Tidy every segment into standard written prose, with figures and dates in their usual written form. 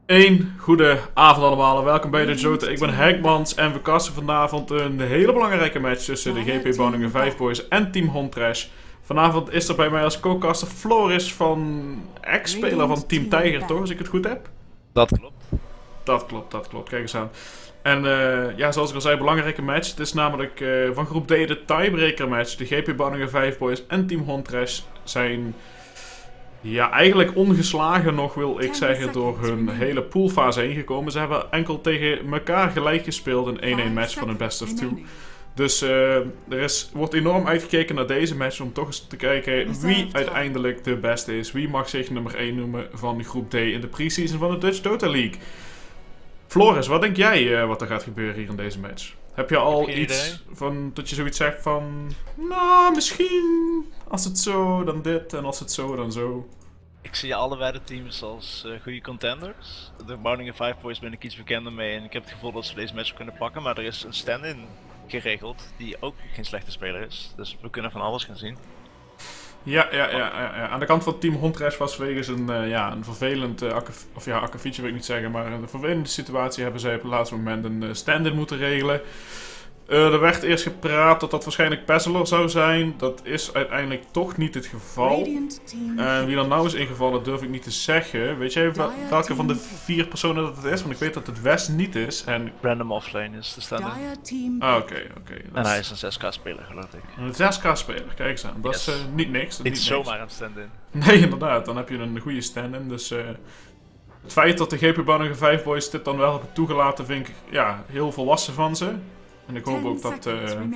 Een goede avond allemaal en welkom bij de Jota. Ik ben Henkmans en we kasten vanavond een hele belangrijke match tussen de GP Bouwningen 5 Boys en Team Hontrash. Vanavond is er bij mij als co-caster Floris van ex-speler van Team Tiger, toch? Als ik het goed heb? Dat klopt. Dat klopt. Kijk eens aan. En ja, zoals ik al zei, belangrijke match. Het is namelijk van groep D de tiebreaker match. De GP Bouwningen 5 Boys en Team Hontrash zijn... ja, eigenlijk ongeslagen nog, wil ik zeggen, door hun hele poolfase heen gekomen. Ze hebben enkel tegen elkaar gelijk gespeeld, een 1-1 match van een best of two. Dus wordt enorm uitgekeken naar deze match om toch eens te kijken wie uiteindelijk de beste is. Wie mag zich nummer 1 noemen van groep D in de pre-season van de Dutch Dota League. Floris, wat denk jij wat er gaat gebeuren hier in deze match? Heb je al iets van dat je zoiets zegt van... nou, misschien als het zo, dan dit. En als het zo, dan zo. Ik zie allebei de teams als goede contenders. De Bouwningen 5 Boys ben ik iets bekender mee en ik heb het gevoel dat ze deze match kunnen pakken. Maar er is een stand-in geregeld die ook geen slechte speler is. Dus we kunnen van alles gaan zien. Ja. Aan de kant van Team Hontrash was wegens een vervelend akkefietje wil ik niet zeggen, maar een vervelende situatie hebben zij op het laatste moment een stand-in moeten regelen. Er werd eerst gepraat dat dat waarschijnlijk Pezzler zou zijn. Dat is uiteindelijk toch niet het geval. En wie er nou is ingevallen durf ik niet te zeggen. Weet jij welke van de 4 personen dat het is? Want ik weet dat het West niet is. En... Random Offlane is de stand-in. Oké. En hij is een 6K speler, geloof ik. Een 6K speler, kijk eens aan. Dat is niet niks. Niet zomaar een stand-in. Nee, inderdaad. Dan heb je een goede stand-in. Dus het feit dat de GP Bouwningen 5 Boys dit dan wel hebben toegelaten, vind ik heel volwassen van ze. En ik hoop ook dat,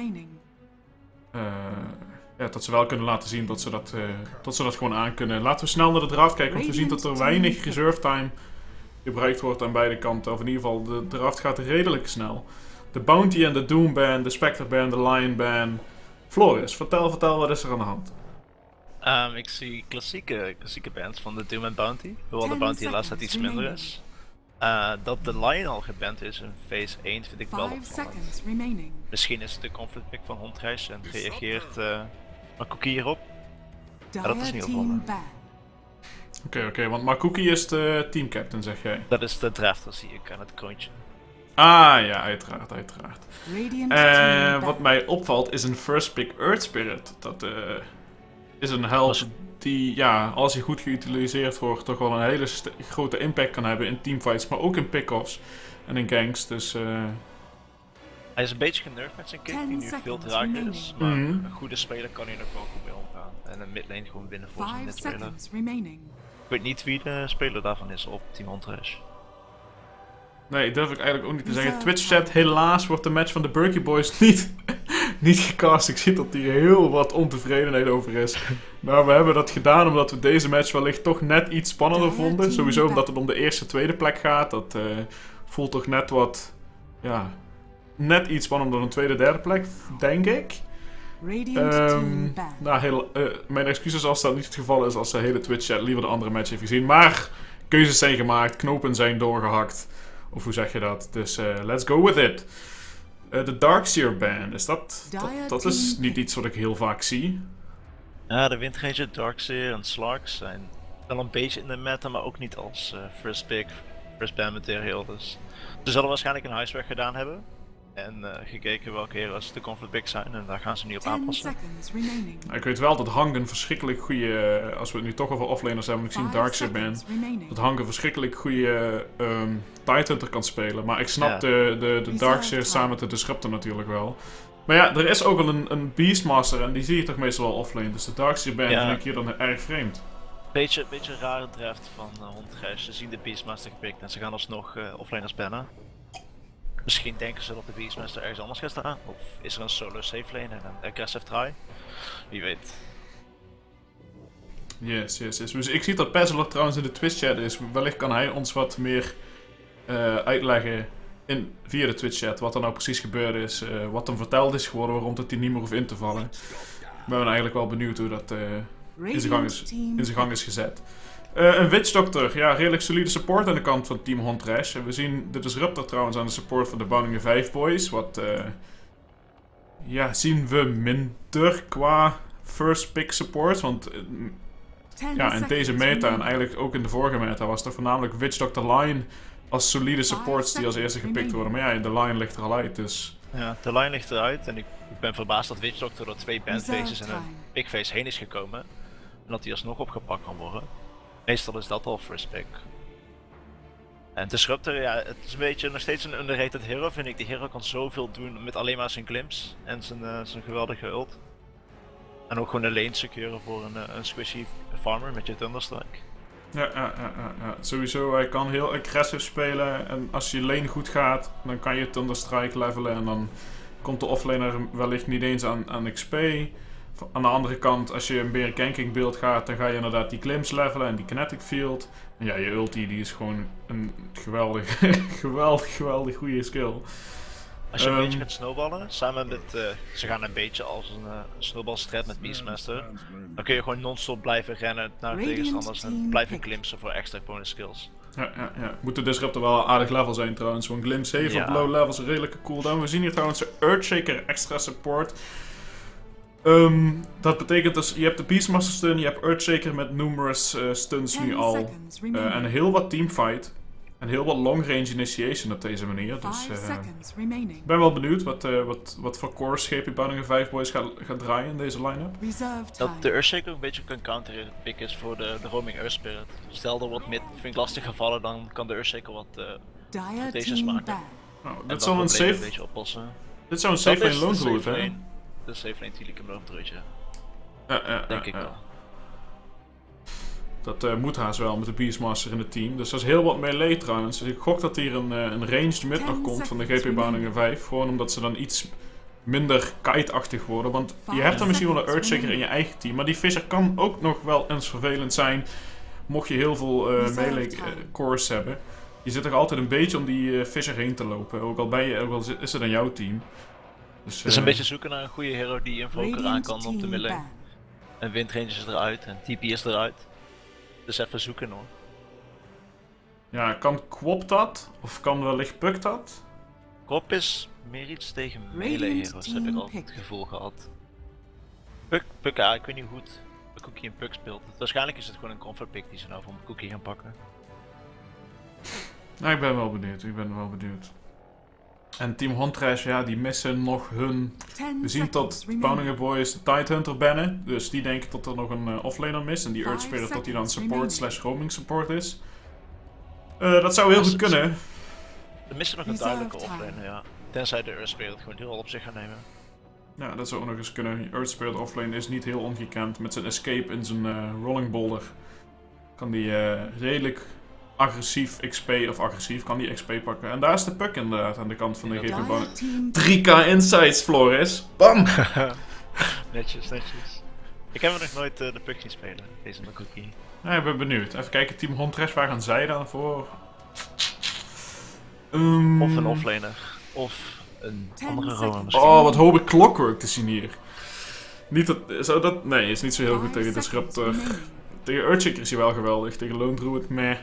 dat ze wel kunnen laten zien dat ze dat gewoon aan kunnen. Laten we snel naar de draft kijken, want we zien dat er weinig reserve time gebruikt wordt aan beide kanten. Of in ieder geval, de draft gaat redelijk snel. De Bounty en de Doom ban, de Spectre ban, de Lion ban. Floris, vertel wat is er aan de hand? Ik zie klassieke bans van de Doom en Bounty. Hoewel de Bounty helaas net iets minder is. Dat de Lion al geband is in phase 1 vind ik wel opvallend. Misschien is het de conflict pick van Hontrash en reageert Makuki hierop. Maar dat is niet opvallend. Oké, want Makuki is de teamcaptain, zeg jij? Dat is de drafter, zie ik aan het kroontje. Ah ja, uiteraard. Wat mij opvalt is een first pick Earth Spirit. Dat is een held die, als hij goed geutiliseerd wordt, toch wel een hele grote impact kan hebben in teamfights, maar ook in pick-offs en in ganks. Dus hij is een beetje genervd met zijn kick, die nu veel te raak is, maar een goede speler kan hier nog wel goed mee omgaan. En een midlane gewoon winnen voor zijn mid-speler. Ik weet niet wie de speler daarvan is op Team Hontrash. Nee, durf ik eigenlijk ook niet te zeggen. Twitch chat, helaas wordt de match van de Berkey Boys niet gecast. Ik zie dat hier heel wat ontevredenheid over is. Maar we hebben dat gedaan omdat we deze match wellicht toch net iets spannender vonden. Sowieso omdat het om de eerste, tweede plek gaat. Dat voelt toch net wat, net iets spannender dan een tweede, derde plek, denk ik. Mijn excuses als dat niet het geval is, als de hele Twitch chat liever de andere match heeft gezien. Maar keuzes zijn gemaakt, knopen zijn doorgehakt. Of hoe zeg je dat? Dus let's go with it. De Darkseer ban, dat is niet iets wat ik heel vaak zie. Ja, de Windranger, Darkseer en Slarks zijn wel een beetje in de meta, maar ook niet als first pick, first ban material. Dus ze zullen waarschijnlijk een huiswerk gedaan hebben. En gekeken welke heroes de conflict pick zijn en daar gaan ze nu op aanpassen. Ik weet wel dat Hang een verschrikkelijk goede, als we het nu toch over offlaners hebben, ik zie Darkseer ban, dat Hang een verschrikkelijk goede Tidehunter kan spelen. Maar ik snap de Darkseer samen met de Disruptor natuurlijk wel. Maar ja, er is ook wel een Beastmaster en die zie je toch meestal wel offlane. Dus de Darkseer ban vind ik hier dan erg vreemd. Beetje een rare draft van Hontrash. Ze zien de Beastmaster gepikt en ze gaan alsnog offlaners bannen. Misschien denken ze dat de Beastmaster ergens anders gaat staan. Of is er een solo safe lane en een aggressive try? Wie weet. Yes. Dus ik zie dat Pezzler trouwens in de Twitch chat is. Wellicht kan hij ons wat meer uitleggen via de Twitch chat. Wat er nou precies gebeurd is. Wat hem verteld is geworden waarom hij niet meer hoeft in te vallen. Ik ben eigenlijk wel benieuwd hoe dat in zijn gang is gezet. Een Witch Doctor, redelijk solide support aan de kant van Team Hontrash. En we zien de Disruptor trouwens aan de support van de Bouwningen 5 Boys. Wat zien we minder qua first pick support. Want Ja, in deze meta en eigenlijk ook in de vorige meta was er voornamelijk Witch Doctor Lion als solide supports die als eerste gepikt worden. Maar ja, de Lion ligt er al uit, dus... Ja, de Lion ligt eruit en ik ben verbaasd dat Witch Doctor door 2 bandfaces en een big face heen is gekomen. En dat die alsnog opgepakt kan worden. Meestal is dat al first pick. En Disruptor, ja, het is een beetje nog steeds een underrated hero, vind ik. Die hero kan zoveel doen met alleen maar zijn glimpse en zijn geweldige ult. En ook gewoon een lane securen voor een squishy farmer met je Thunderstrike. Ja, sowieso. Hij kan heel agressief spelen en als je lane goed gaat, dan kan je Thunderstrike levelen en dan komt de offlaner wellicht niet eens aan XP. Aan de andere kant, als je een meer ganking build gaat, dan ga je inderdaad die glimpse levelen en die kinetic field. En ja, je ulti die is gewoon een geweldig goede skill. Als je een beetje gaat snowballen, samen met, ze gaan een beetje als een snowballstrat met Beastmaster, dan kun je gewoon non-stop blijven rennen naar tegenstanders en blijven glimpsen voor extra bonus skills. Ja. Moet de Disruptor wel een aardig level zijn trouwens, want glimpse heeft op low levels een redelijke cooldown. We zien hier trouwens de Earthshaker extra support. Dat betekent dus, je hebt de Beastmaster stun, je hebt Earthshaker met numerous stuns nu al. En heel wat teamfight. En heel wat long range initiation op deze manier. Dus ik ben wel benieuwd wat voor course GP Bouwingen 5 Boys gaat draaien in deze line-up. Dat de Earthshaker ook een beetje kan counteren pick is voor de roaming Earth Spirit. Stel er wat mid vind ik lastig gevallen, dan kan de Earthshaker wat rotations maken. Nou, dit zou een safe lane lone route, hè? De safe lane natuurlijk een droogdreutje. Denk ik wel. Dat moet haast wel met de Beastmaster in het team. Dus dat is heel wat melee trouwens. Dus ik gok dat hier een ranged mid nog komt van de GP Bouwingen 5. Gewoon omdat ze dan iets minder kite-achtig worden. Want je hebt dan misschien wel een Earthshaker in je eigen team. Maar die Fissure kan ook nog wel eens vervelend zijn. Mocht je heel veel melee cores hebben. Je zit er altijd een beetje om die Fissure heen te lopen. Ook al is het dan jouw team. Dus, het is een beetje zoeken naar een goede hero die Invoker aan kan op de midlane. En Windrange is eruit en TP is eruit. Dus even zoeken hoor. Ja, kan Quop dat? Of kan wellicht Puck dat? Quop is meer iets tegen melee heroes, heb ik al het gevoel gehad. Puck, ja, ik weet niet hoe goed Cookie en Puck speelt. Waarschijnlijk is het gewoon een comfort pick die ze nou van Cookie gaan pakken. Nou, ik ben wel benieuwd. En Team Huntress, ja, die missen nog hun... We zien dat Bouwingen Boys de Tidehunter bannen. Dus die denken dat er nog een offlaner mist. En die Earth Spirit dat die dan support / roaming support is. Dat zou heel goed kunnen. Er missen nog een duidelijke offlaner, ja. Tenzij de Earth Spirit gewoon heel op zich gaan nemen. Ja, dat zou ook nog eens kunnen. Earth Spirit offlane is niet heel ongekend. Met zijn escape in zijn rolling boulder kan die redelijk... agressief XP of agressief kan die XP pakken. En daar is de Puck inderdaad aan de kant van de GP Bouwingen. 3k insights, Floris. Bam! Netjes. Ik heb nog nooit de Puck zien spelen, deze met Cookie. Ja, ik ben benieuwd. Even kijken, Team Huntress, waar gaan zij dan voor? Of een offlaner. Of een andere roamer misschien. Oh, wat hoop ik Clockwork te zien hier. Niet dat... Nee, is niet zo heel goed tegen Disruptor. Tegen Earthshaker is hij wel geweldig. Tegen Lone Druid, meh.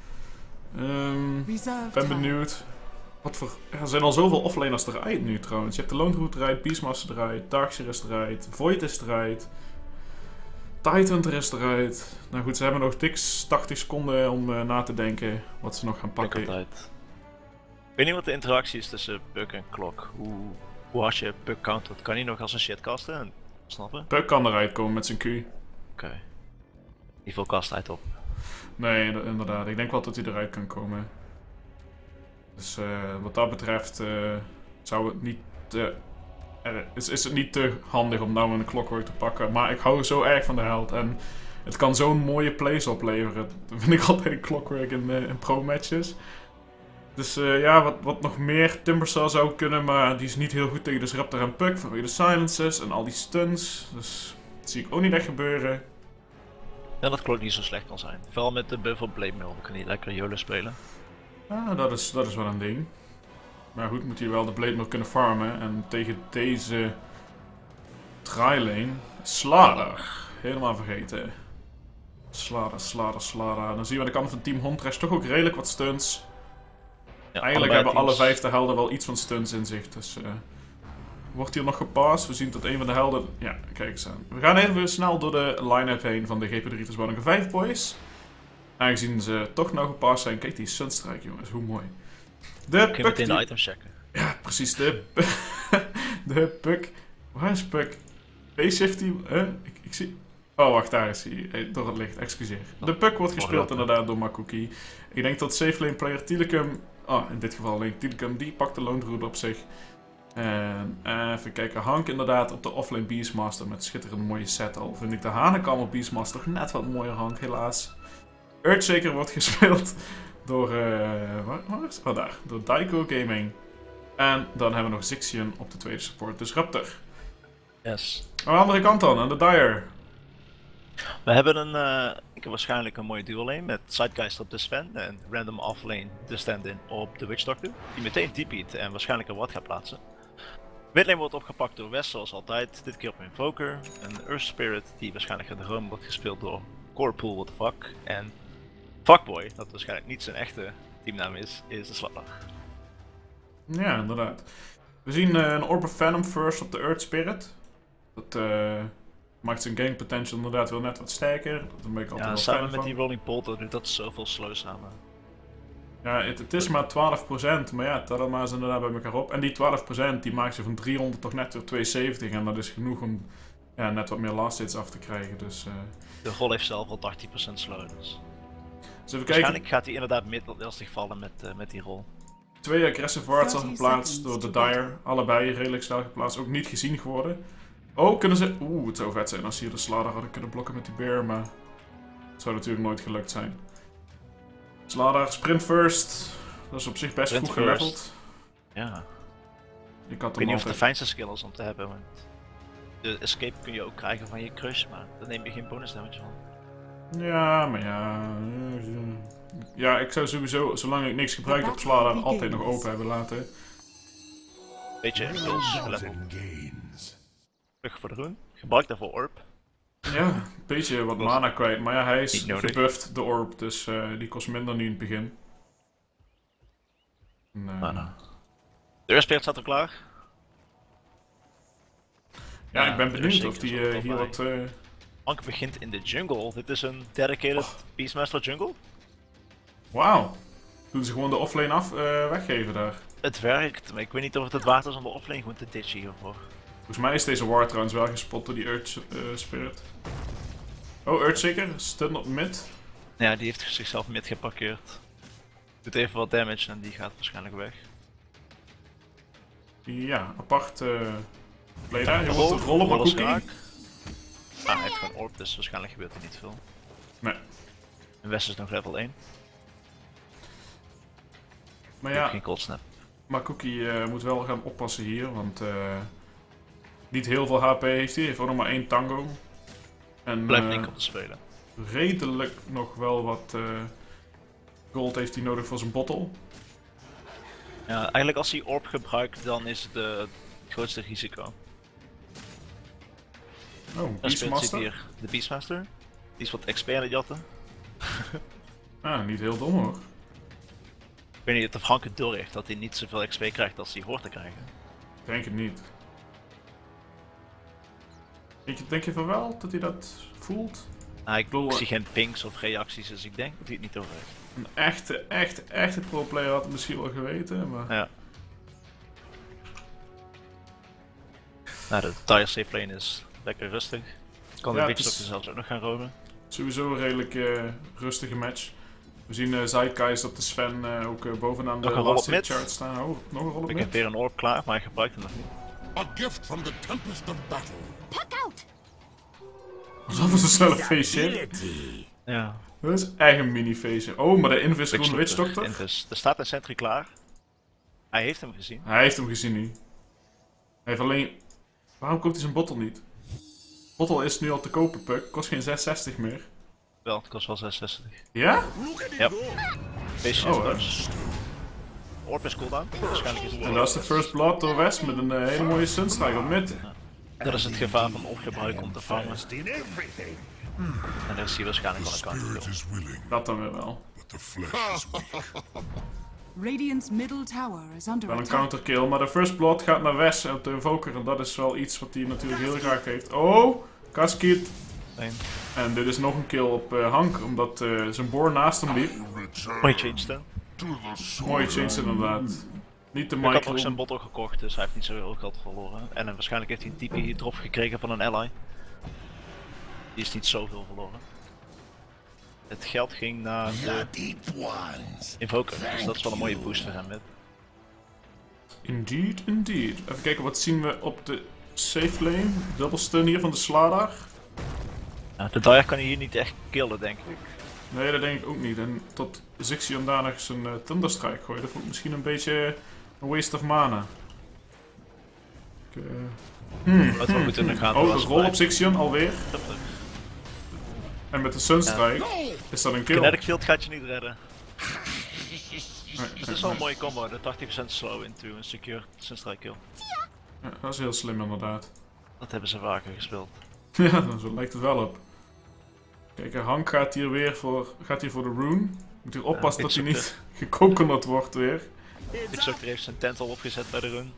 Ben benieuwd. Er zijn al zoveel offlaners eruit nu trouwens. Je hebt de Lone Druid eruit, Beastmaster eruit, Darkseer is eruit, Void is eruit. Tidehunter is eruit. Nou goed, ze hebben nog dik 80 seconden om na te denken wat ze nog gaan pakken. Ik weet niet wat de interactie is tussen Puck en Clock. Hoe als je Puck countert? Kan hij nog als een shit casten? Snappen? Puck kan eruit komen met zijn Q. Oké. Niet veel casttijd op. Nee, inderdaad. Ik denk wel dat hij eruit kan komen. Dus wat dat betreft zou het niet... is het niet te handig om nou een Clockwork te pakken. Maar ik hou zo erg van de held. En het kan zo'n mooie plays opleveren. Dat vind ik altijd een Clockwork in pro-matches. Dus ja, wat nog meer Timbersaw zou kunnen. Maar die is niet heel goed tegen Disruptor en Puck. Vanwege de silences en al die stuns. Dus dat zie ik ook niet echt gebeuren. En dat Clock niet zo slecht kan zijn. Vooral met de buff op Blade Mail. Dan kan hij lekker Jolen spelen. Ja, dat is wel een ding. Maar goed, moet hij wel de Blade Mail kunnen farmen. En tegen deze trilane... Slardar. Helemaal vergeten. Slardar. Dan zien we aan de kant van Team Huntress toch ook redelijk wat stunts. Ja, eigenlijk hebben alle 5 helden wel iets van stunts in zich. Dus wordt hier nog gepast. We zien dat een van de helden... Ja, kijk eens aan. We gaan even snel door de line-up heen van de GP3 Spanningen 5 boys. Aangezien ze toch nou gepast zijn. Kijk die Sunstrike, jongens. Hoe mooi. Kun je meteen de items checken. Ja, precies. De Puck. Waar is Puck? P50. Ik zie... Oh, wacht, daar is hij. Hey, door het licht, excuseer. De Puck wordt gespeeld inderdaad door Makuki. Ik denk dat safe lane player Tilikum... Oh, in dit geval alleen Tilikum, die pakt de Lone Druid op zich. En even kijken, Hank inderdaad op de offlane Beastmaster met schitterend mooie set. Al vind ik de Hanekammer Beastmaster toch net wat mooier, Hank, helaas. Earthshaker wordt gespeeld door... waar is het? Oh, daar. Door Daiko Gaming. En dan hebben we nog Zixian op de tweede support, dus Raptor. Yes. Aan de andere kant dan, aan de Dire. We hebben ik heb waarschijnlijk een mooie dual lane met Sidegeist op de Sven en random offlane de stand-in op de Witch Doctor. Die meteen TP't en waarschijnlijk een wat gaat plaatsen. Midlane wordt opgepakt door West zoals altijd, dit keer op Invoker. Een Earth Spirit die waarschijnlijk in de room wordt gespeeld door Corepool, what the fuck. En Fuckboy, dat waarschijnlijk niet zijn echte teamnaam is de Slatter. Ja, inderdaad. We zien een Orb of Venom first op de Earth Spirit. Dat maakt zijn game potential inderdaad wel net wat sterker. Dat ben ik altijd wel samen fan met van. die Rolling Polter doet dat zoveel slow samen. Ja, het is maar 12%, maar ja, tel dat maar eens inderdaad bij elkaar op. En die 12% die maakt ze van 300 toch net weer 270 en dat is genoeg om net wat meer last hits af te krijgen. Dus, de rol heeft zelf al 80% slow, dus... Waarschijnlijk gaat hij inderdaad lastig vallen met die rol. 2 aggressive wards al geplaatst door de Dire. Allebei redelijk snel geplaatst, ook niet gezien geworden. Oh, kunnen ze... Oeh, het zou vet zijn als ze hier de Sladder hadden kunnen blokken met die bear, maar... Het zou natuurlijk nooit gelukt zijn. Sladder, sprint first. Dat is op zich best goed geleveld. Ja. Ik weet niet of het de fijnste skill is om te hebben, want... De escape kun je ook krijgen van je crush, maar daar neem je geen bonus damage van. Ja, maar ja... Ja, ik zou sowieso, zolang ik niks gebruik op Sladder, altijd nog open hebben laten. Beetje impuls geleveld. Terug voor de rune. Gebruik daarvoor orb. Ja, een beetje wat mana kwijt, maar ja, hij is gebufft, de orb, dus die kost minder nu in het begin. Mana. De Earthspirit staat er klaar. Ja, ik ben benieuwd of die hier wat... Hank begint in de jungle. Dit is een dedicated Beastmaster jungle. Wauw. Doen ze gewoon de offlane weggeven daar. Het werkt, maar ik weet niet of het waard is om de offlane gewoon te ditchen hiervoor. Volgens mij is deze ward trouwens wel gespot door die Earth Spirit. Oh, Earthshaker, stun op mid. Ja, die heeft zichzelf mid geparkeerd. Doet even wat damage en die gaat waarschijnlijk weg. Ja, apart player. Je moet rollen maar cookie. Hij heeft gewoon orb, dus waarschijnlijk gebeurt er niet veel. Nee. En West is nog level 1. Maar ja, geen cold snap. Maar Cookie moet wel gaan oppassen hier, want niet heel veel HP heeft hij. Heeft ook nog maar 1 tango. En blijft enkel te spelen. Redelijk nog wel wat gold heeft hij nodig voor zijn bottle. Ja, eigenlijk als hij orb gebruikt, dan is het grootste risico. Oh, Beastmaster? Hier de Beastmaster. Die is wat XP aan het jatten. Niet heel dom hoor. Ik weet niet of Hank het door heeft dat hij niet zoveel XP krijgt als hij hoort te krijgen. Ik denk het niet. Denk je van wel dat hij dat voelt? Nou, ik zie geen pings of reacties, dus ik denk dat hij het niet over heeft. Een echte pro-player had het misschien wel geweten, maar... Ja. Nou, de tire safe lane is lekker rustig. Kan de Witch Doctor zelfs ook nog gaan roden. Sowieso een redelijk rustige match. We zien Zeitgeist op de Sven ook bovenaan de last hit chart staan. Oh, nog een rol op mid. Ik heb weer een orb klaar, maar hij gebruikt hem nog niet. A gift from the tempest of battle. Puck out. Alsof het een snelle feestje. Ja. Dat is echt een mini feestje. Oh, maar de Invis groen Witch Doctor. Er staat een sentry klaar. Hij heeft hem gezien. Hij heeft hem gezien nu. Hij heeft alleen... Waarom koopt hij zijn bottle niet? Bottle is nu al te kopen, Puck. Kost geen 660 meer. Wel, het kost wel 660. Ja? Ja. Deze is orb is cooldown. Waarschijnlijk is het en dat is de first blood door West met een hele mooie sunstrike op mid. Ja. Dat is het gevaar van opgebruik om te vangen. En dan is hij waarschijnlijk wel een counter. Dat dan weer wel. Radiant's middle tower is under Wel een attack. counterkill, maar de First Blood gaat naar Wes op de Invoker. En dat is wel iets wat hij natuurlijk heel graag heeft. Oh, Kaskit. Nee. En dit is nog een kill op Hank, omdat zijn boor naast hem liep. Mooie change dan. Mooie change inderdaad. Niet de Ik had ook Michael. zijn bottle gekocht, dus hij heeft niet zo heel geld verloren. En waarschijnlijk heeft hij een TP drop gekregen van een ally. Die is niet zoveel verloren. Het geld ging naar de Invoker, dus dat is wel een mooie boost voor hem. Indeed, indeed. Even kijken, wat zien we op de safe lane? Double stun hier van de Sladar. Ja, de Dire kan hij hier niet echt killen, denk ik. Nee, dat denk ik ook niet. En tot Zixion daar nog zijn Thunderstrike gooit, dat vond ik misschien een beetje een waste of mana. Wat we moeten in de gaten Oh, was de rol op Zixion alweer. En met de Sunstrike is dat een kill. Kinetic Field gaat je niet redden. Nee, Het is wel een mooie combo, de 80% slow into een secure Sunstrike kill. ja, dat is heel slim inderdaad. Dat hebben ze vaker gespeeld. Ja, zo lijkt het wel op. Kijk, Hank gaat hier weer voor de rune. Moet hier oppassen dat hij niet gecoconut wordt weer. Pitchoctor heeft zijn tent al opgezet bij de run.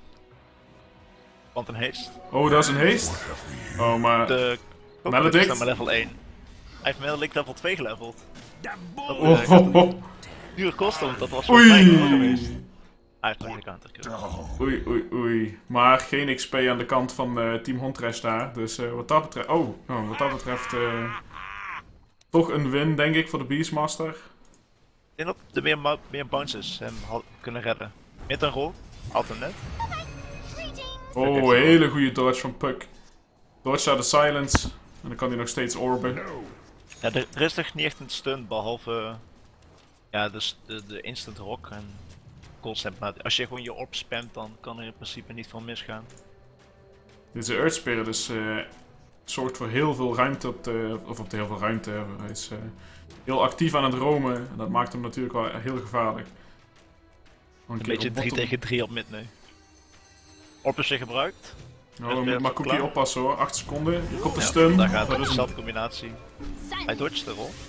Want een haste. Oh, dat is een haste. Oh, maar... De Maledict? is dan maar level 1. Hij heeft Maledict level 2 geleveld. Dat Oh, oh, oh. duur kosten, want dat was voor mij geweest. Oei. Hij heeft nog een counterkill. Oei, oei, oei. Maar geen XP aan de kant van Team Huntress daar. Dus wat dat betreft... wat dat betreft... toch een win, denk ik, voor de Beastmaster. Ik denk dat de meer bounces hem kunnen redden. Met een rol, altijd net. Oh, hele goede dodge van Puck. Dodge out de silence. En dan kan hij nog steeds orben. Ja, er is toch niet echt een stun, behalve ja, dus de instant rock en cold snap. Maar als je gewoon je orb spamt, dan kan er in principe niet veel misgaan. Deze Earth Spirit is, zorgt voor heel veel ruimte op heel veel ruimte. Hij is heel actief aan het roamen. En dat maakt hem natuurlijk wel heel gevaarlijk. Een beetje 3 tegen 3 op mid nu. Orb is weer gebruikt. Oh, moet maar Cookie oppassen hoor. 8 seconden. Je komt de Ja, stun. daar gaat Dat de is een... dezelfde combinatie. Hij dodgt de rol.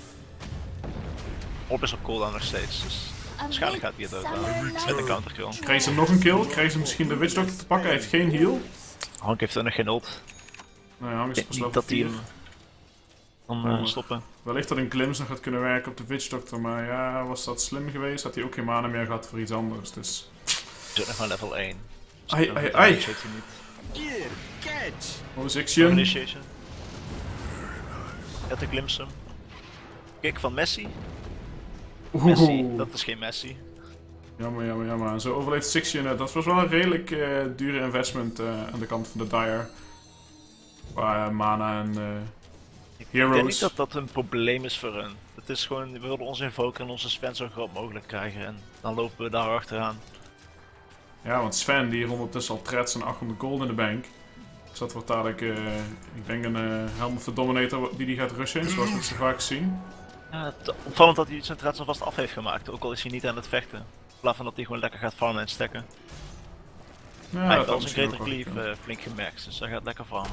Orb is op cooldown nog steeds, dus waarschijnlijk gaat hij het dood met een counterkill. Krijgt ze nog een kill? Krijgt ze misschien de Witch Doctor te pakken? Hij heeft geen heal. Hank heeft er nog geen ult. Nee, Hank is Ik pas denk level niet dat hij 4. hem kan stoppen. Wellicht dat een glimpse nog gaat kunnen werken op de Witch Doctor. Maar ja, was dat slim geweest? Had hij ook geen mana meer gehad voor iets anders. Dus... Hij zit nog maar level 1. Dus Ai, dat ai, weet ai. hij niet. Oh, Zixion. Initiation. Get de glimpse. Kick van Messi. Messi, Oeh. dat is geen Messi. Jammer, jammer, jammer. En zo overleeft Zixion het. Dat was wel een redelijk dure investment aan de kant van de Dire. Qua mana en Ik heroes. denk niet dat dat een probleem is voor hun. Het is gewoon, we willen onze invoker en onze Sven zo groot mogelijk krijgen en dan lopen we daar achteraan. Ja, want Sven die heeft ondertussen al threads en 800 gold in de bank. Dus dat wordt dadelijk, ik denk een Helm of the Dominator die gaat rushen, zoals we zo vaak zien. Ja, opvallend dat hij zijn threads alvast af heeft gemaakt, ook al is hij niet aan het vechten. In plaats van dat hij gewoon lekker gaat farmen en stacken. Ja, Hij heeft dat wel had zijn misschien Greater ook wel Cleave gekund. flink gemerkt, dus hij gaat lekker farmen.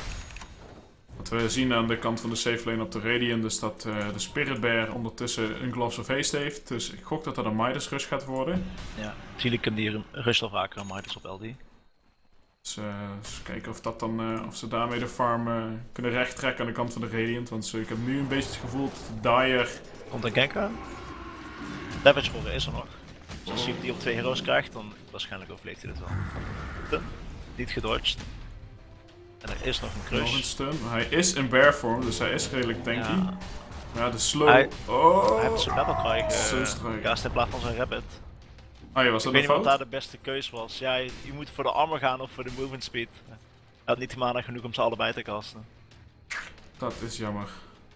Wat we zien aan de kant van de safe lane op de Radiant is dat de Spirit Bear ondertussen een Gloves of Haste heeft. Dus ik gok dat dat een Midas Rush gaat worden. Ja, misschien kunnen die rush al vaker een Midas op LD. Dus eens kijken of, dat dan, of ze daarmee de farm kunnen rechttrekken aan de kant van de Radiant. Want ik heb nu een beetje het gevoel dat Dire... Komt een gank aan. Damage rollen is er nog. Dus als hij die op 2 heroes krijgt, dan waarschijnlijk overleeft hij dit wel. Niet gedodged. En er is nog een Nog een crush. stun. Hij is in bear form, dus hij is redelijk tanky. Ja. Ja, de slow... Hij oh! heeft zijn battle cry Sunstrike. gecast in plaats van zijn rabbit. Ah ja, was Ik dat weet een niet wat fout? daar de beste keus was. Ja, je moet voor de armor gaan of voor de movement speed. Hij had niet de mana genoeg om ze allebei te casten. Dat is jammer.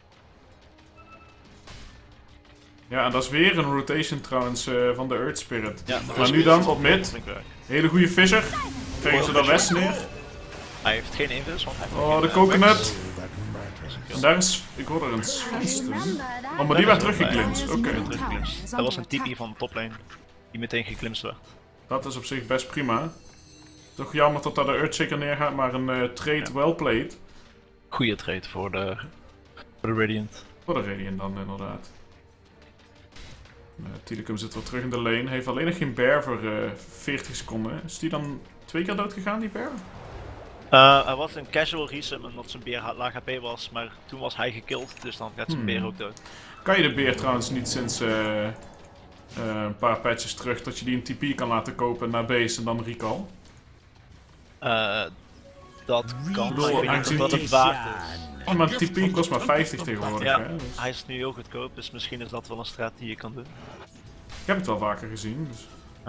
Ja, en dat is weer een rotation trouwens van de Earth Spirit. Ja, Maar nu dan op mid. Flink werk. Hele goede Fisher. Krijgen ze daar West neer. Hij heeft geen invis, want hij heeft Oh, geen, de coconut. bugs. En daar is... Ik hoor er een Swinston. Oh, maar die werd teruggeklimst. Oké. Dat was een TP van de toplane. Die meteen geklimst werd. Dat is op zich best prima. Toch jammer dat daar de Earthshaker neer gaat, maar een trade well played. Goeie trade voor de Radiant. Voor de Radiant dan inderdaad. Tilikum zit weer terug in de lane. Heeft alleen nog geen bear voor 40 seconden. Is die dan 2 keer dood gegaan, die bear? Er was een casual reset omdat zijn beer laag HP was, maar toen was hij gekilld, dus dan gaat zijn beer ook dood. Kan je de beer trouwens niet sinds een paar patches terug dat je die een TP kan laten kopen naar base en dan recall? Dat kan, bedoel, maar ik weet niet aangezien of dat het waard is. Oh, maar TP kost maar 50 tegenwoordig, Ja, hè? Dus hij is nu heel goedkoop, dus misschien is dat wel een straat die je kan doen. ik heb het wel vaker gezien, dus...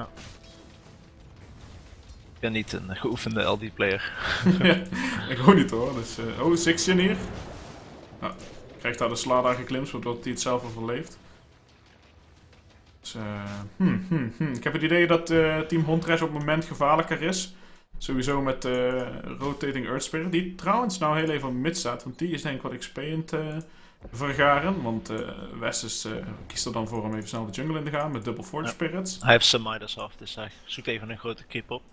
Ik ben niet een geoefende LD-player. Ja, ik ook niet hoor. Dus, oh, Sixian hier. Nou, krijgt daar de Slardar geklimst, waardoor hij het zelf overleeft. Dus, ik heb het idee dat Team Huntress op het moment gevaarlijker is. Sowieso met Rotating Earth Spirit, die trouwens nou heel even op mid staat, want die is denk ik wat XP in te vergaren. Want West kiest er dan voor om even snel de jungle in te gaan met Double Forge Spirits. Hij heeft zijn Midas af, dus hij zoekt even een grote creep op.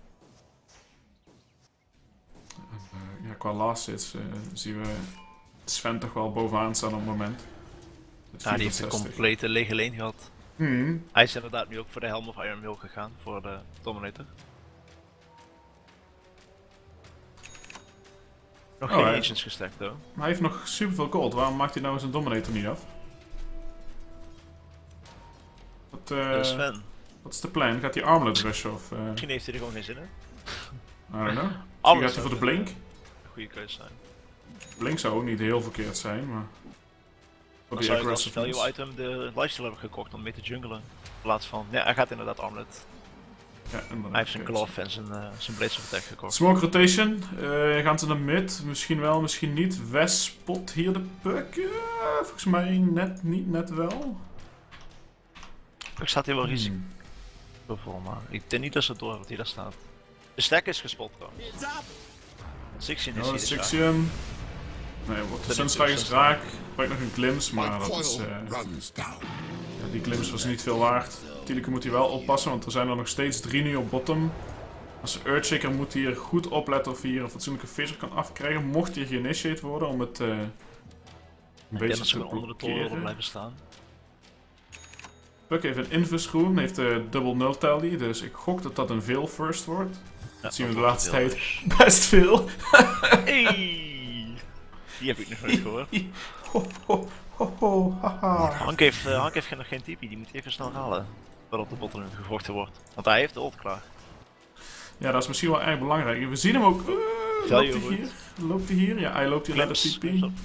Ja, qua last hits zien we Sven toch wel bovenaan staan op het moment. Ja, die heeft een complete lege lane gehad. Hij is inderdaad nu ook voor de Helm of Iron Will gegaan, voor de Dominator. Nog geen agents gestakt hoor. Maar hij heeft nog superveel gold, waarom maakt hij nou zijn Dominator niet af? Sven. Wat is de plan? Gaat hij Armlet rushen of... Misschien heeft hij er gewoon geen zin in. I don't know. Alles Gaat hij voor de Blink? Een goede keuze zijn. Blink zou ook niet heel verkeerd zijn, maar... Dan zou je als value item de lifesteal hebben gekocht om mee te jungelen. In plaats van... Ja, hij gaat inderdaad Armlet. Ja, en dan Hij heeft zijn glove en zijn Blades of Attack gekocht. Smoke rotation. Gaan ze naar mid? Misschien wel, misschien niet. West spot hier de puck. Volgens mij net niet, net wel. Ik staat hier wel risico voor, maar ik denk niet dat ze door wat hij daar staat. De stack is gespot trouwens. Sixian is hier dus Sixian. Nee, wordt de Sunstrike is raak. Gebruikt nog een glimpse, maar dat is... ja, die glimpse was niet veel waard. Natuurlijk moet hij wel oppassen, want er zijn er nog steeds 3 nu op bottom. Als Earthshaker moet hier goed opletten of hij hier een fatsoenlijke visser kan afkrijgen. Mocht hij geïnitiate worden om het een beetje te onder de toren blijven staan. Puck heeft een invisgroen, heeft de double null tally, dus ik gok dat dat een veel first wordt. Ja, dat zien we de laatste tijd best veel. Hey! Die heb ik nog nooit gehoord. Hank heeft nog geen TP, die moet even snel halen. Voordat de bottom gevochten wordt. Want hij heeft de ult klaar. Ja, dat is misschien wel erg belangrijk. We zien hem ook. Loopt hij hier? Loopt hij hier? Ja, hij loopt hier naar de TP.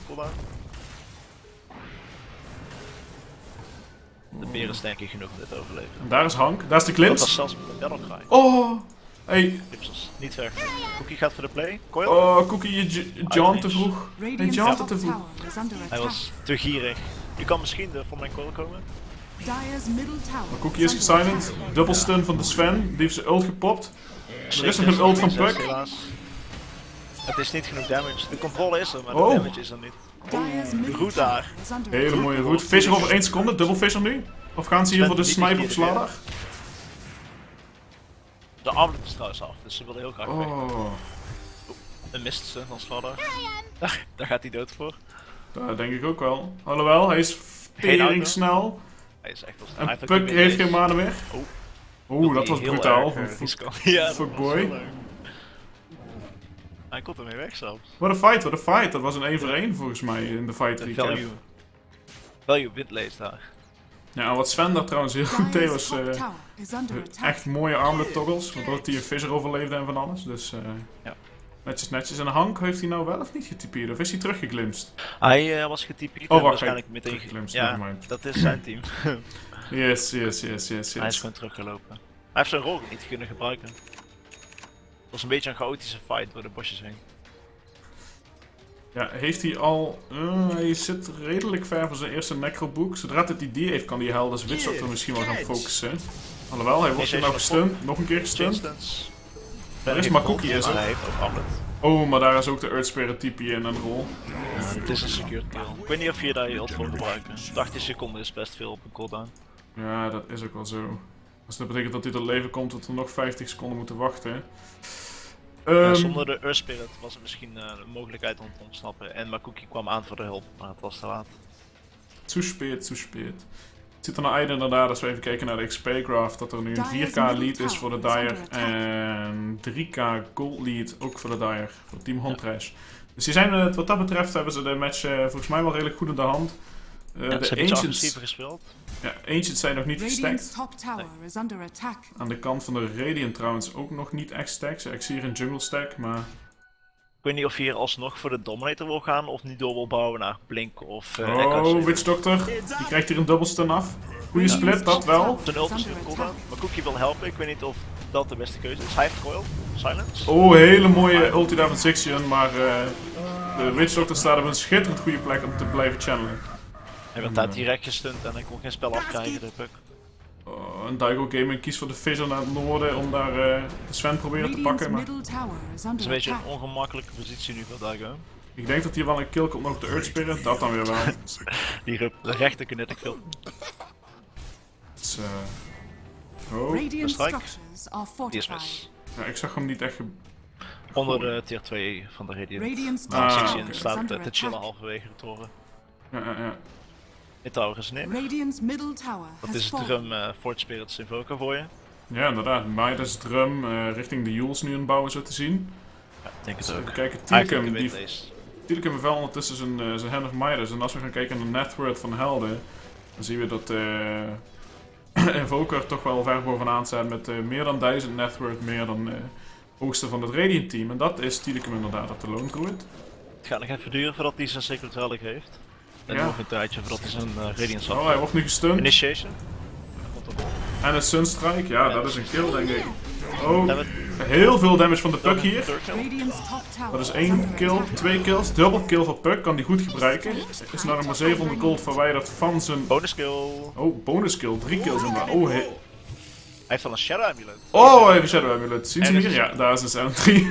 De beer is denk ik genoeg om dit te overleven. En daar is Hank. Daar is de Glimpse. Dat was zelfs met een battlecry. Oh! Hey. Niet ver. Cookie gaat voor de play. Coil. Oh, Cookie, je John te vroeg. Hij John te vroeg. Hij was te gierig. Je kan misschien voor mijn coil komen. Maar Cookie is gesilent. Double stun van de Sven. Die heeft zijn ult gepopt. Er is nog een ult van Puck. Het is niet genoeg damage. De controle is er, maar de damage is er niet. De route daar. Hele mooie route. Fisher over 1 seconde. Dubbel Fisher nu. Of gaan ze hier voor de sniper op Slardar? De Armlet is trouwens af, dus ze willen heel graag weg. Oh. Een mist ze van Slardar. Daar gaat hij dood voor. Dat denk ik ook wel. Alhoewel, hij is tering snel. Hij is echt en Puck heeft geen manen meer. Oeh, dat was brutaal. Ja, fuckboy. Hij komt ermee weg zelfs. Wat een fight, wat een fight. Dat was een 1 voor 1 volgens mij in de fight recap. Value windlace daar. Ja, wat Sven daar trouwens heel goed deed was echt mooie armlet toggles. Waardoor hij een Fisher overleefde en van alles. Dus ja. Netjes. En Hank, heeft hij nou wel of niet getypeerd? Of is hij teruggeglimpst? Hij was getypeerd en waarschijnlijk meteen geglimpst. Ja, dat is zijn team. Yes. Hij is gewoon teruggelopen. Hij heeft zijn rol niet kunnen gebruiken. Het was een beetje een chaotische fight door de bosjes heen. Ja, heeft hij al... hij zit redelijk ver voor zijn eerste necrobook. Zodra hij die heeft, kan die helden Witch Doctor misschien wel gaan focussen. Alhoewel, hij wordt nou gestunt. Nog een keer gestunt. Daar is maar Cookie is er. Hij heeft ook Armlet. Oh, maar daar is ook de Earth Spirit TP in een rol. Het is een secured kill. Ik weet niet of je daar je ult voor gebruiken. 80 seconden is best veel op een cooldown. Ja, dat is ook wel zo. Dus dat betekent dat hij tot leven komt, dat we nog 50 seconden moeten wachten. Zonder de Earth Spirit was het misschien een mogelijkheid om te ontsnappen. En Makuki kwam aan voor de hulp, maar het was te laat. Zu spät. Het ziet er naar uit inderdaad, als we even kijken naar de XP-graph, dat er nu een 4k lead is voor de Dire en 3k gold lead ook voor de Dire, voor Team Huntress. Dus die zijn, wat dat betreft hebben ze de match volgens mij wel redelijk goed in de hand. De Ancients gespeeld. Ja, Ancients zijn nog niet gestacked. Aan de kant van de Radiant trouwens ook nog niet echt stacked. Ik zie hier een jungle stack, maar... Ik weet niet of je hier alsnog voor de Dominator wil gaan of niet door wil bouwen naar Blink of oh, Witch Doctor. Die krijgt hier een double stun af. Goeie split, dat wel. Zijn ult is natuurlijk cooldown, maar Cookie wil helpen. Ik weet niet of dat de beste keuze is. Hij heeft coil, silence. Oh, hele mooie ulti daar van Zixian, maar de Witch Doctor staat op een schitterend goede plek om te blijven channelen. Hij werd daar direct gestunt en hij kon geen spel afkrijgen, de Puck. En Daigo Gaming kiest voor de Fissure naar het noorden om daar de Sven proberen te pakken. Maar... Het is een beetje een ongemakkelijke positie nu voor Daigo. Ik denk dat hier wel een kill komt nog op de Earth Spirit, dat dan weer wel. Die rechte kinetic field. Dus, oh, de strike. Die is mis. Ja, ik zag hem niet echt. Onder de tier 2 van de Radiant. Zixian staat te chillen halverwege de toren. Ja. De tower is neer. Dat is Drum Fort Spirits Invoker voor je. Ja, inderdaad. Midas Drum richting de Jules nu aan bouwen zo te zien. Ja, ik denk het dus ook. Kijken, Tilikum heeft wel ondertussen zijn Hand of Midas. En als we gaan kijken naar de net worth van helden, dan zien we dat Invoker toch wel ver bovenaan staat met meer dan 1000 net worth, meer dan hoogste van het Radiant team. En dat is Tilikum inderdaad op de Lone Druid. Het gaat nog even duren voordat hij zijn Sacred Relic heeft. En nog een tijdje voordat hij zijn Radiant zal. Oh, hij wordt nu gestunt. Initiation. En een Sunstrike, ja, dat is een kill denk ik. Oh, heel veel damage van de Puck hier. Dat is 1 kill, 2 kills, double kill van Puck, kan die goed gebruiken. Is nog maar 700 gold verwijderd van zijn... Bonus kill. Oh, bonus kill, 3 kills inderdaad. Oh, hij heeft al een Shadow Amulet. Oh, hij heeft een Shadow Amulet. Zien ze hier? Ja, daar is een Sound 3.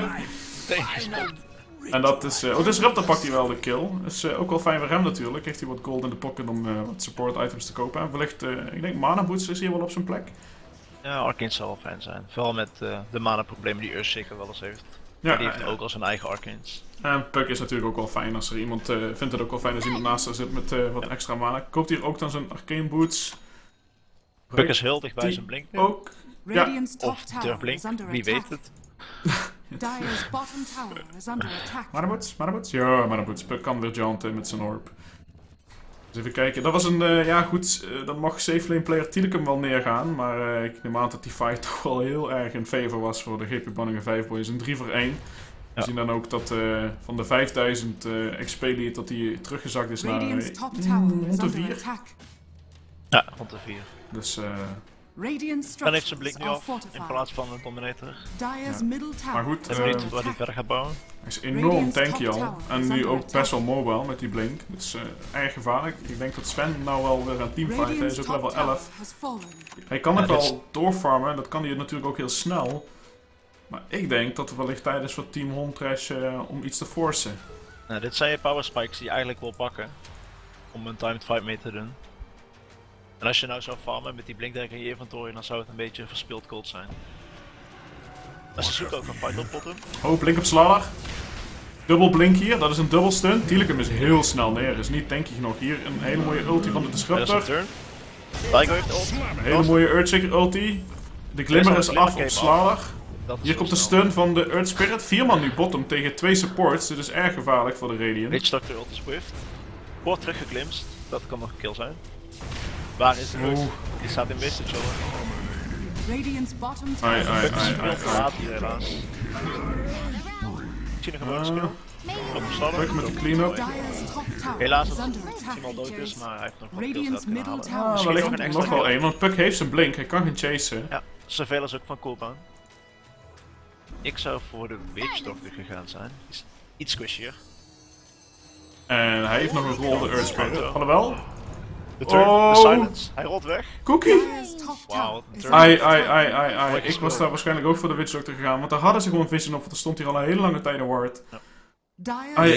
En dat is... dus Raptor pakt hij wel de kill. Is ook wel fijn voor hem natuurlijk. Heeft hij wat gold in de pocket om wat support items te kopen. En wellicht, ik denk Mana Boots is hier wel op zijn plek. Ja, Arcane zal wel fijn zijn. Vooral met de mana problemen die Earthshaker wel eens heeft. Ja, maar die heeft ook al zijn eigen Arcanes. En Puck is natuurlijk ook wel fijn als er iemand... vindt het ook wel fijn als iemand naast haar zit met wat extra mana. Koopt hier ook dan zijn Arcane Boots. Puck is heel dicht bij zijn Blink nu. Ook. Ja. Of de Blink, wie weet het. Mana Boots? Ja, Mana Boots. Puck kan weer janten met zijn orb. Dus even kijken. Dat was een, ja goed, dan mag safe lane player Tilikum wel neergaan. Maar ik neem aan dat die fight toch wel heel erg in favor was voor de GP Banningen 5 boys. Een 3 voor 1. We zien dan ook dat van de 5000 XP lead dat die teruggezakt is naar rond de 4. Ja, rond de 4. Dus dan heeft zijn Blink nu af in plaats van een Dominator. Ja. Maar goed, ik ben benieuwd waar hij verder gaat bouwen. Hij is enorm tanky al. En nu ook best wel mobile met die Blink. Dus erg gevaarlijk. Ik denk dat Sven nou wel weer aan teamfight. Hij is ook level 11. Hij kan het wel doorfarmen. Dat kan hij natuurlijk ook heel snel. Maar ik denk dat het wellicht tijd is voor Team Huntress om iets te forcen. Nou, dit zijn je power spikes die je eigenlijk wil pakken. Om een timed fight mee te doen. En als je nou zou farmen met die blinkdekker in je inventory, dan zou het een beetje verspild gold zijn. Als je zoekt ook een fight op bottom. Oh, Blink op Slalar. Dubbel Blink hier, dat is een dubbel stun. Tilikum is heel snel neer, is niet tanky genoeg. Hier een hele mooie ulti van de Disruptor. Daigo heeft ult. Een hele mooie Earthshaker ulti. De Glimmer is af op Slalar. Hier komt de stun van de Earth Spirit. 4 man nu bottom tegen 2 supports. Dit is erg gevaarlijk voor de Radiant. Witch Doctor ult is Swift. Wordt teruggeglimst. Dat kan nog een kill zijn. Waar is de Lux? Die staat in Message hoor. Ai. Laat hier helaas. Ik zie nog een bonus kill. Druk met de clean-up. Helaas dat hij al dood is, maar hij heeft nog wat kills dat kunnen halen. Misschien nog een extra. Nog wel één, want Puck heeft zijn blink. Hij kan geen chasen. Ja, zoveel is ook van cooldown. Ik zou voor de Witch Doctor gegaan zijn. Is iets squishier. En hij heeft nog een rol, de Earth Spirit. Alhoewel. De turn, de silence. Hij rolt weg. Cookie! Wauw, wat een turn. Ai. Ik was daar waarschijnlijk ook voor de Witch Doctor gegaan, want daar hadden ze gewoon vision op, want er stond hier al een hele lange tijd een ward. Ja. Ai.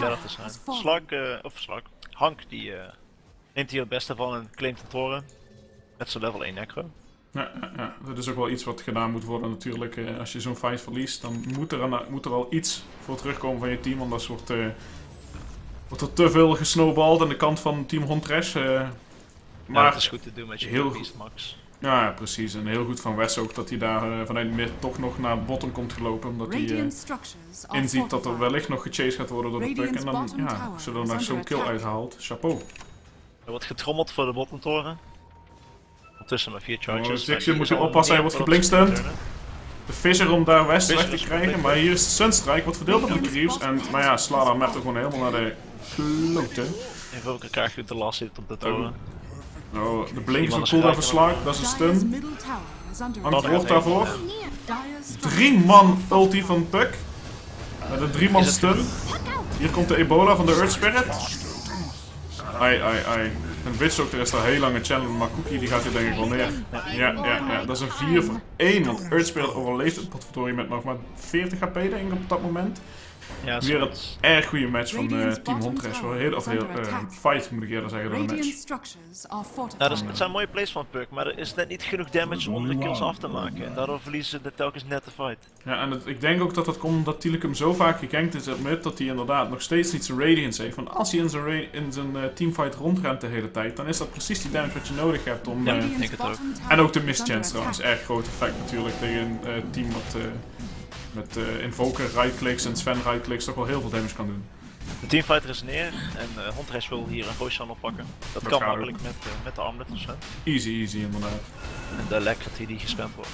Slug. Hank die neemt hier het beste van en claimt de toren. Met zijn level 1 necro. Ja, dat is ook wel iets wat gedaan moet worden natuurlijk. Als je zo'n fight verliest, dan moet er wel iets voor terugkomen van je team, anders wordt er te veel gesnowballed aan de kant van Team Huntress. Maar het is goed te doen met je heel Beast Max. Ja, precies. En heel goed van Wes ook dat hij daar vanuit mid toch nog naar bottom komt gelopen. Omdat hij inziet dat er wellicht nog gechased gaat worden door de puck. En dan zullen we nog zo'n kill uithaalt. Chapeau. Er wordt getrommeld voor de bottomtoren. Ondertussen maar 4 charges. Zixie moet je oppassen, hij wordt geblinkstunt. De Visser om daar West weg te krijgen. Maar hier is de Sunstrike, wordt verdeeld op de creeps. En, maar ja, Slara merkt er gewoon helemaal naar de kloten. Even ook krijg je de last hit op de toren. Oh, de blink is een cooldown verslag, dat is een stun. Antwoord daarvoor. 3 man ulti van Puck. Met een 3 man stun. Hier komt de ebola van de Earth Spirit. Ai. En Witchstalker is daar heel lange challenge, maar Cookie die gaat hier denk ik wel neer. Ja, dat is een 4 voor 1. Want Earth Spirit overleeft het potverdorie met nog maar 40 HP denk ik op dat moment. Ja, weer een erg goede match van Team Huntress. Fight moet ik eerder zeggen dan een match. Nou, het zijn mooie plays van Puck, maar er is net niet genoeg damage om de kills af te maken. En daardoor verliezen ze telkens net de fight. Ja, en ik denk ook dat het komt omdat Tilikum zo vaak gegankt is mid dat hij inderdaad nog steeds niet zijn Radiance heeft. Want als hij in zijn teamfight rondrent de hele tijd, dan is dat precies die damage wat je nodig hebt om... Ja, ik denk het ook. En ook de mischance trouwens, erg groot effect natuurlijk tegen een team wat... met Invoker right-clicks en Sven right-clicks toch wel heel veel damage kan doen. De teamfighter is neer en Huntress wil hier een Roshan oppakken. Dat kan makkelijk met de armlet of zo. Easy inderdaad. En de Electrity die gespamd wordt.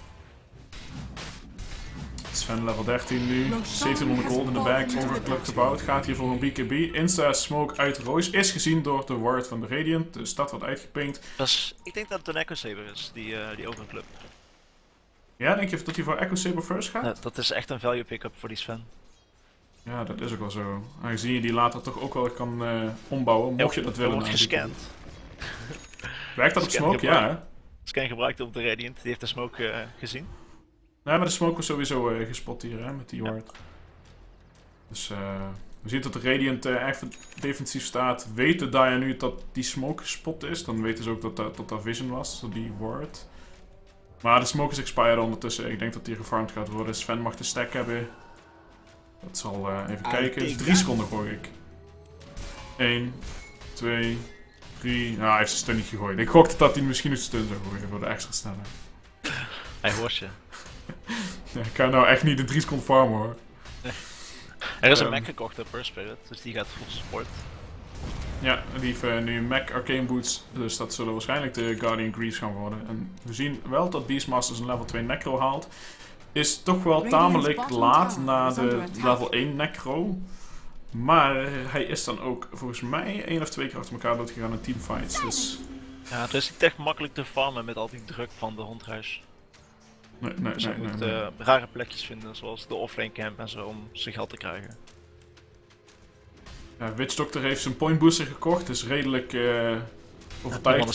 Sven level 13 nu, 1700 gold in de bag, overclub gebouwd, gaat hier voor een BKB. Insta smoke uit Royce is gezien door de ward van de Radiant, de stad wordt uitgepinkt. Ik denk dat het een Echo Saber is, die overclub. Ja, denk je dat hij voor Echo Saber first gaat? Ja, dat is echt een value pick-up voor die Sven. Ja, dat is ook wel zo. Aangezien je die later toch ook wel kan ombouwen, mocht je dat willen. Hij wordt gescand. Werkt dat op smoke? Ja, hè? Scan gebruikt op de Radiant, die heeft de smoke gezien. Nee, maar de smoke was sowieso gespot hier, hè, met die ward. Ja. Dus we zien dat de Radiant echt defensief staat. Weten Dia nu dat die smoke gespot is, dan weten ze ook dat dat vision was, die ward. Maar de smoke is expired ondertussen. Ik denk dat die gefarmd gaat worden. Sven mag de stack hebben. Dat zal even kijken. 3 seconden gooi ik. 1, 2, 3. Nou, hij heeft zijn stun niet gegooid. Ik gokte dat hij misschien een stun zou gooien voor de extra snelheid. Hij hoort je. Ja, ik kan nou echt niet de 3 seconden farmen hoor. Er is een Mac gekocht op Earth Spirit, dus die gaat full support. Ja, die heeft nu Mac Arcane Boots, dus dat zullen waarschijnlijk de Guardian Greaves gaan worden. En we zien wel dat Beastmasters een level 2 Necro haalt. Is toch wel tamelijk laat na de level 1 Necro. Maar hij is dan ook volgens mij 1 of 2 keer achter elkaar doodgegaan in teamfights. Dus... Ja, het is niet echt makkelijk te farmen met al die druk van de Huntress. Nee. Dus je moet rare plekjes vinden, zoals de offlane camp en zo, om zijn geld te krijgen. Ja, Witch Doctor heeft zijn point booster gekocht, dus redelijk overtuigd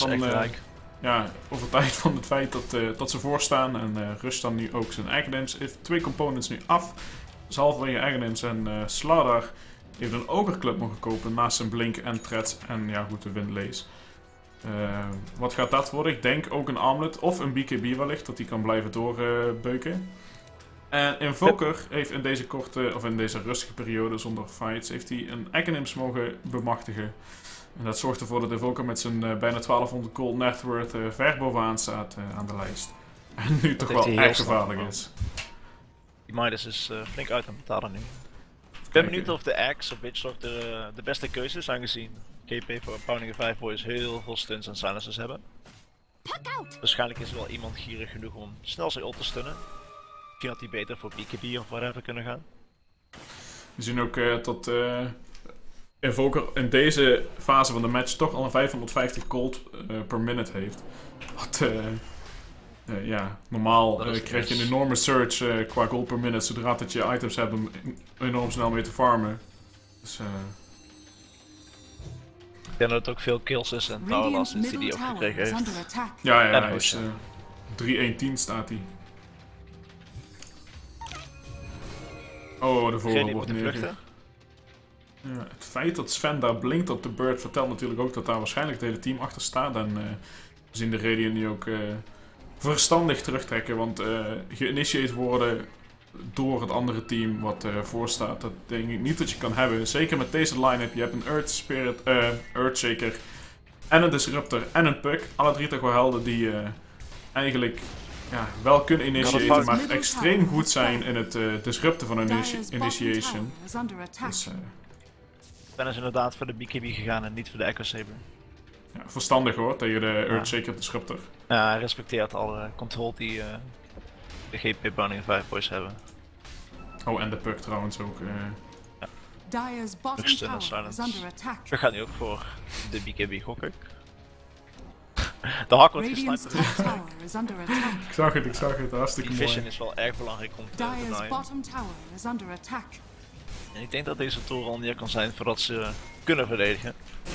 van het feit dat ze voorstaan. En rust dan nu ook zijn Aghanim's. Heeft 2 components nu af. Dus halverwege Aghanim's en Slardar heeft een Ogre Club mogen kopen naast zijn Blink en Threads en ja goed de Windlace. Wat gaat dat worden? Ik denk ook een Armlet of een BKB wellicht, dat hij kan blijven doorbeuken. En Invoker heeft in deze in deze rustige periode zonder fights, heeft hij een Aghanims mogen bemachtigen. En dat zorgt ervoor dat Invoker met zijn bijna 1200 gold net worth ver bovenaan staat aan de lijst. En nu toch wel echt gevaarlijk is. Die Midas is flink uit aan betalen nu. Ik ben benieuwd of de Axe of Witchlock de beste keuze is, aangezien KP voor Pounding 5 Boys heel veel stuns en silencers hebben. Waarschijnlijk is er wel iemand gierig genoeg om snel zijn ult te stunnen. Misschien had hij beter voor BKB of whatever kunnen gaan. We zien ook dat Invoker in deze fase van de match toch al een 550 gold per minute heeft. Wat ja, normaal krijg je een enorme surge qua gold per minute zodra dat je items hebt om enorm snel mee te farmen. Dus, ik denk dat het ook veel kills is en tower assets die ook gekregen heeft. Ja, hij is 3-1-10 staat hij. Oh, de vogel wordt neergelegd. Ja, het feit dat Sven daar blinkt op de bird vertelt natuurlijk ook dat daar waarschijnlijk het hele team achter staat. En we zien de Radiant nu ook verstandig terugtrekken, want geïnitieerd worden door het andere team wat voor staat, dat denk ik niet dat je kan hebben. Zeker met deze line-up, je hebt een Earth Spirit, Earthshaker en een Disruptor en een Puck. Alle 3 toch wel helden die eigenlijk wel kunnen initiëren, maar extreem goed zijn in het disrupten van een initiation. Dus, Ik ben dus inderdaad voor de BKB gegaan en niet voor de Echo Saber. ja, verstandig hoor, tegen de Earthshaker Disruptor. Ja, hij respecteert alle control die de GP Bounding 5 Boys hebben. Oh, en de Puck trouwens ook. Dire's bottom Stun tower en is silence. under attack. We gaan nu ook voor de BKB, gok ik. De hak wordt Radiant's gesniped. top tower is under attack. Ik zag het, hartstikke Die mooi. vision is wel erg belangrijk om te Dire's benaaien. bottom tower is under attack. En ik denk dat deze toren al neer kan zijn voordat ze kunnen verdedigen.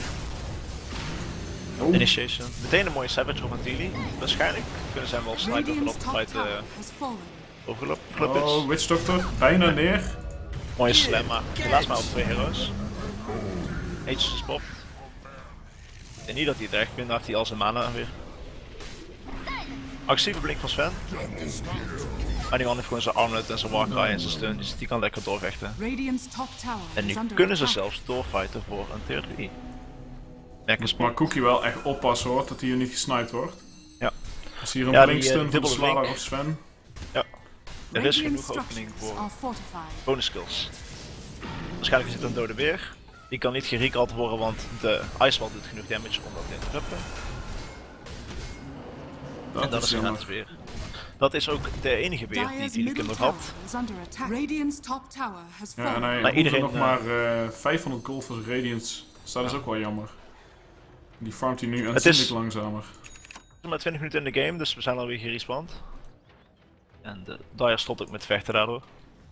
Oh. Initiation. Meteen een mooie Savage op Antili. Waarschijnlijk kunnen zij hem wel snipen Radiant's voordat de top fight tower has fallen. overgelopen is. Oh, Witch Doctor, bijna neer. Mooie slam, maar helaas maar op 2 heroes. Eentje is gespopt. En niet dat hij het echt vindt, heeft hij al zijn mana weer. Agressieve blink van Sven. Maar die man heeft gewoon zijn armlet en zijn warcry en zijn stun, dus die kan lekker doorvechten. Radiant's top tower En is nu under kunnen ze attack. zelfs doorfighten voor een tier 3. Lekker Maar spot. Cookie wel echt oppassen hoor, dat hij hier niet gesniped wordt. Ja. Is hier een Ja, die, blinkstun voor de dubbele Slayer blink. of Sven? Er is Radiant genoeg opening structures voor are fortified. bonus skills. Waarschijnlijk is het een dode beer. Die kan niet gerecalled worden, want de Icewall doet genoeg damage om dat te interrupten. En Dat dan is is er jammer. gratis weer. Dat is ook de enige beer die Dire's Tilikum middle nog tower had. is under attack. Radiant's top tower has Ja, en fallen. hij Maar hoefde iedereen, nog maar 500 gold voor zijn Radiance. Dus dat is ook wel jammer. Die farmt hij nu aanzienlijk langzamer. We zijn maar 20 minuten in de game, dus we zijn alweer gerespawned. En de Dire stopt ook met vechten daardoor.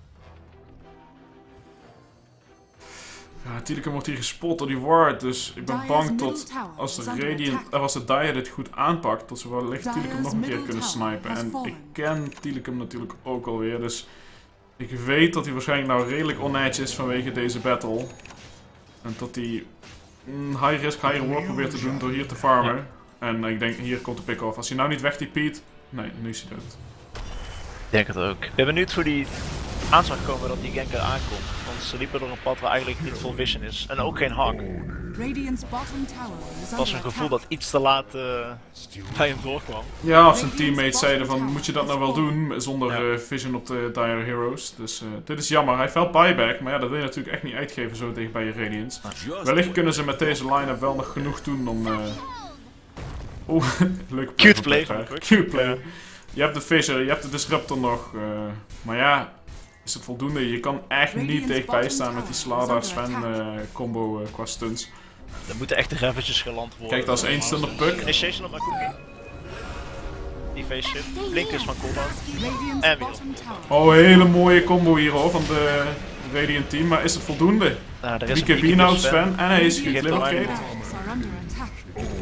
Ja, Tilikum wordt hier gespot door die ward, dus ik ben Dire's bang middle tot tower als is de under Radiant, attack. als de Dire dit goed aanpakt, dat ze wellicht Dire's Tilikum nog een keer middle kunnen tower snipen. has En fallen. ik ken Tilikum natuurlijk ook alweer, dus ik weet dat hij waarschijnlijk nou redelijk onnetjes is vanwege deze battle. En dat hij high risk, high reward probeert te doen door hier te farmen. En ik denk, hier komt de pick-off. Als hij nou niet wegtypeet, nee, nu is hij dood. Ik denk het ook. Ik ben benieuwd hoe die aan zou komen dat die ganker aankomt. Want ze liepen door een pad waar eigenlijk niet full vision is. En ook geen hak. Radiant's bottom tower is Het was een under gevoel attack. dat iets te laat bij hem doorkwam. Ja, of zijn teammates zeiden van, moet je dat nou wel doen zonder vision op de Dire Heroes. Dus dit is jammer. Hij heeft wel buyback, maar ja, dat wil je natuurlijk echt niet uitgeven zo tegen bij je Radiance. Wellicht kunnen ze met deze line-up wel nog genoeg doen om... Oeh, leuk play. Cute play van de Puck. Cute play. Je hebt de Fissure, je hebt de Disruptor nog. Maar ja, is het voldoende? Je kan echt niet Radiant's dichtbij bottom staan met die tower is Slardar under Sven combo qua stunts. Er moeten echt de ravages geland worden. Kijk, dat is 1 stun op Puck. Initiation op mijn cookie. Die face shift. Blinkers van cooldown. Radiant's En weer bottom tower. Oh, hele mooie combo hier hoor van de Radiant team. Maar is het voldoende? Nou, er is BKB een nou BKB Sven en hij is geeft geglimmergate. hem Barracks are under attack.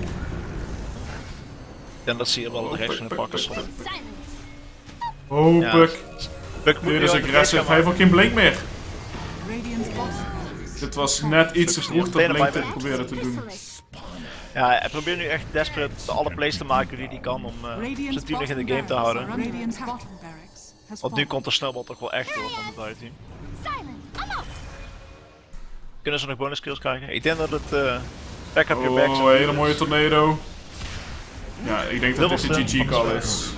En dat zie je wel de rest van de pakkers. Oh, Ja. Puck. Puck moet Dit nu is uit de aggressive. weg Hij heeft ook geen blink meer. Radiant's bottom. Dit was net iets te vroeg dat Meteen Blink erbij dit probeerde te doen. Ja, hij probeert nu echt desperate alle plays te maken die hij kan om zijn Radiant's team nog in bottom de game te barracks houden. are under attack. Bottom barracks has Want nu fallen. komt de snowball toch wel echt door van het Dire team. Kunnen ze nog bonus kills krijgen? Ik denk dat het back up your back Oh, een hele mooie tornado. Ja, ik denk dat dit de Dubbelstun GG van call de is.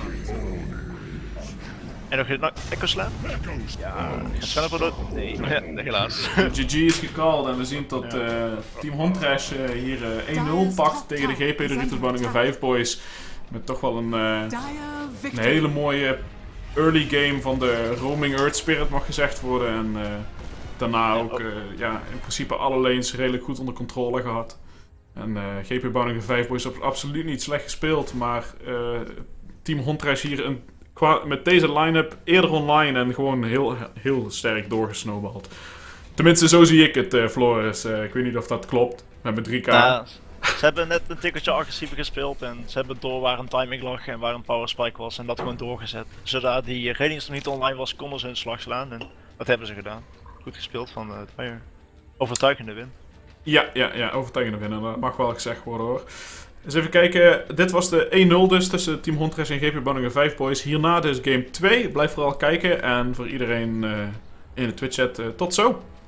En nog een Echo Slam? Ja, Sven op de... Nee, ja, helaas. De GG is gecalled en we zien dat Team Huntrash hier 1-0 pakt tegen de GP de Ritus Banningen 5 Boys. Met toch wel een Dire victory. hele mooie early game van de Roaming Earth Spirit mag gezegd worden. En daarna ook ja, in principe alle lanes redelijk goed onder controle gehad. En GP Banningen 5 Boys heeft absoluut niet slecht gespeeld, maar Team Huntrash hier met deze line-up eerder online en gewoon heel sterk doorgesnowbald. Tenminste, zo zie ik het, Floris. Ik weet niet of dat klopt. We hebben 3K. Ja, ze hebben net een tikkeltje agressiever gespeeld en ze hebben door waar een timing lag en waar een power spike was en dat gewoon doorgezet. Zodra die Radiance nog niet online was, konden ze hun slag slaan en dat hebben ze gedaan. Goed gespeeld van Dire. Overtuigende win. Ja, overtuigende winnen. Dat mag wel gezegd worden hoor. Dus even kijken. Dit was de 1-0 dus tussen Team Huntrash en GP Banningen 5 Boys. Hierna dus game 2. Blijf vooral kijken. En voor iedereen in de Twitch chat, tot zo!